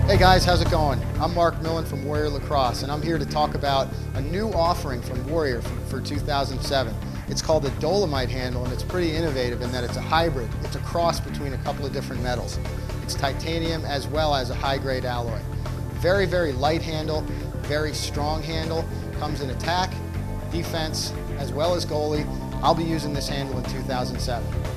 Hey guys, how's it going? I'm Mark Millon from Warrior Lacrosse, and I'm here to talk about a new offering from Warrior for 2007. It's called the Dolomite handle, and it's pretty innovative in that it's a hybrid. It's a cross between a couple of different metals. It's titanium as well as a high-grade alloy. Very, very light handle, very strong handle. Comes in attack, defense, as well as goalie. I'll be using this handle in 2007.